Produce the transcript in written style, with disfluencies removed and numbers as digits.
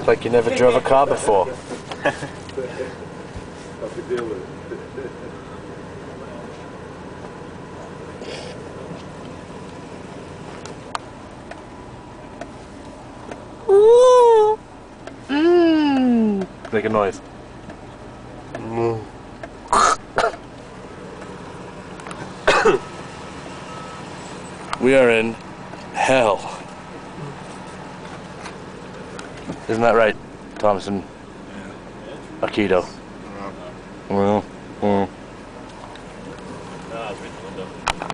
Like you never drove a car before. Make a noise. We are in hell. Isn't that right, Thompson? Akito. Well.